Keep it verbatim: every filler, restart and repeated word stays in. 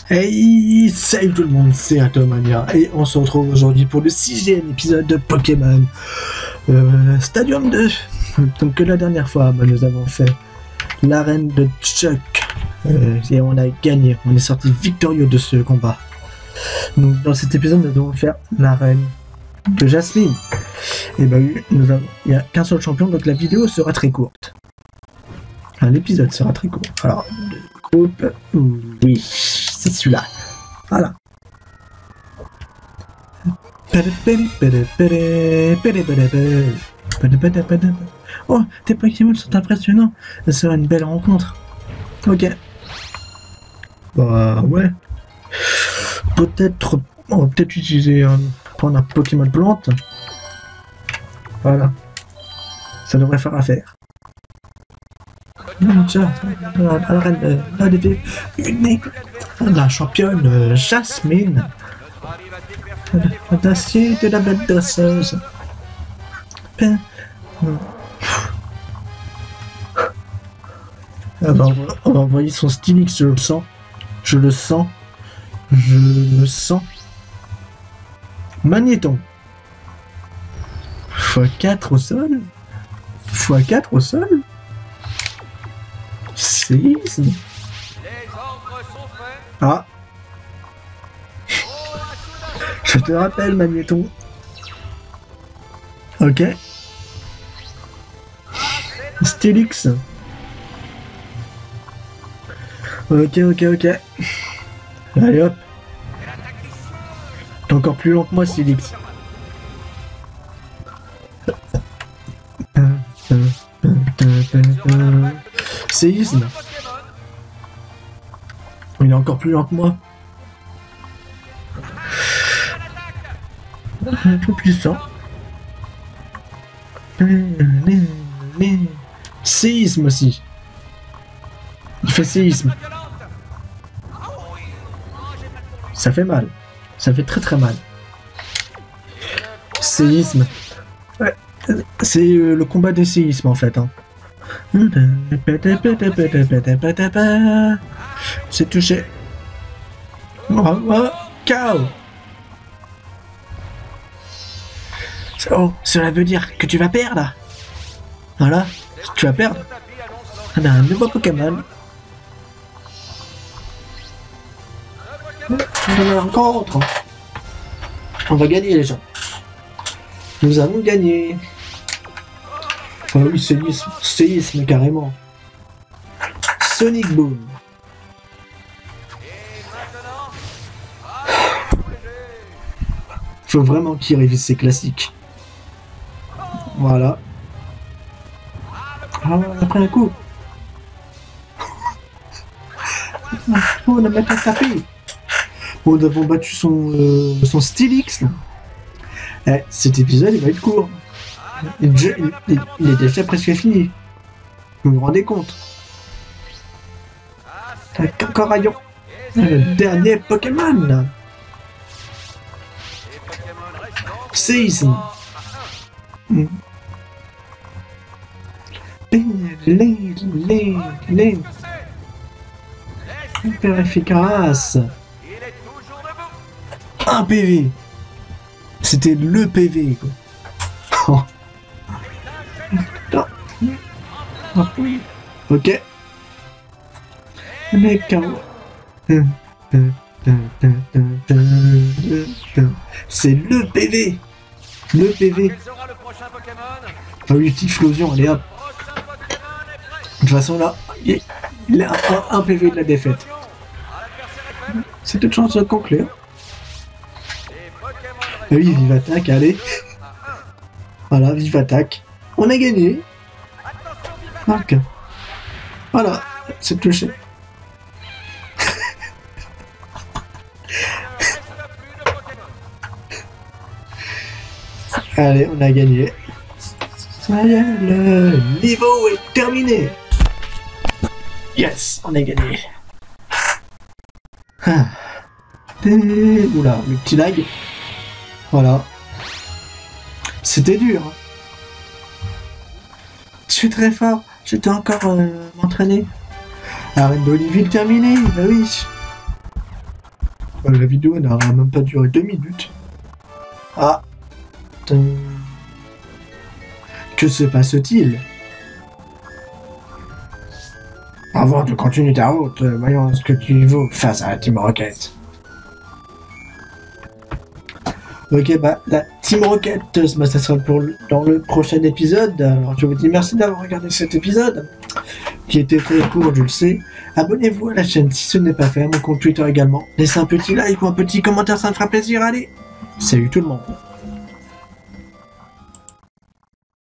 Hey, salut tout le monde, c'est Atomania et on se retrouve aujourd'hui pour le sixième épisode de Pokémon euh, Stadium deux. Donc la dernière fois, bah, nous avons fait l'arène de Chuck euh, et on a gagné, on est sorti victorieux de ce combat. Donc dans cet épisode, nous allons faire l'arène de Jasmine. Et bah oui, nous avons, il n'y a qu'un seul champion, donc la vidéo sera très courte. Enfin, l'épisode sera très court. Alors, le groupe, oui, c'est celui-là. Voilà. Oh, tes Pokémon sont impressionnants. Ça sera une belle rencontre. Ok. Bah ouais. Peut-être, on va peut-être utiliser un, prendre un Pokémon plante. Voilà. Ça devrait faire affaire. Non, tiens, la reine, la D unique, la championne euh, Jasmine, d'acier de la belle dresseuse. Ben, euh, alors, on va envoyer son Stylix, je le sens, je le sens, je le sens. Magnéton. fois quatre au sol fois quatre au sol Séisme. Ah. Je te rappelle, Magnéton. Ok. Stylix. Ok, ok, ok. Allez hop. T'es encore plus lent que moi, Stylix. Séisme. Il est encore plus lent que moi. Un peu puissant. Séisme aussi. Il fait séisme. Ça fait mal. Ça fait très très mal. Séisme. Ouais. C'est euh, le combat des séismes en fait. Hein. C'est touché. Oh, oh, K O. Oh, cela veut dire que tu vas perdre. Voilà, tu vas perdre. On a un nouveau Pokémon. On en a encore autre. On va gagner les gens. Nous allons gagner. Oh oui, séisme, séisme carrément. Sonic Boom. Faut vraiment qu'il révise ses classiques. Voilà. Ah, on a pris un coup. On a maintenant tapé. On a battu son, euh, son Stylix. Eh, cet épisode il va être court. Il, il, il, il est déjà presque fini. Vous vous rendez compte? Encore rayon. Le dernier Pokémon. Séisme. Mm. Hyper efficace. Un P V. C'était le P V quoi. Oh. Ok. C'est le P V. Le P V. Ah oui, Typhlosion, allez hop. De toute façon là, il a un, un P V de la défaite. C'est toute chance de conclure. Ah oui, vive attaque, allez. Voilà, vive attaque. On a gagné. Ok. Voilà, c'est touché. Allez, on a gagné. Ça y est, le niveau est terminé. Yes, on a gagné. Ah. Oula, le petit lag. Voilà. C'était dur. Je suis très fort. Je dois encore euh, m'entraîner. Arrête d'Oliville terminée, bah oui. Euh, la vidéo n'aura même pas duré deux minutes. Ah. Tum. Que se passe-t-il? Avant de continuer ta route, voyons ce que tu vaux face à la Team Rocket. Ok, bah, la Team Rocket, bah, ça sera pour le, dans le prochain épisode. Alors, je vous dis merci d'avoir regardé cet épisode, qui était très court, je le sais. Abonnez-vous à la chaîne si ce n'est pas fait, à mon compte Twitter également. Laissez un petit like ou un petit commentaire, ça me fera plaisir. Allez, salut tout le monde.